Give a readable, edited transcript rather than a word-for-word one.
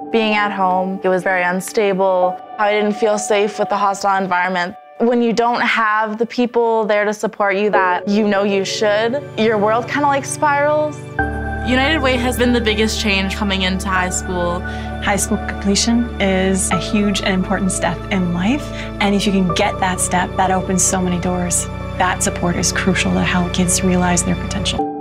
Being at home, it was very unstable. I didn't feel safe with the hostile environment. When you don't have the people there to support you that you know you should, your world kind of like spirals. United Way has been the biggest change coming into high school. High school completion is a huge and important step in life, and if you can get that step, that opens so many doors. That support is crucial to how kids realize their potential.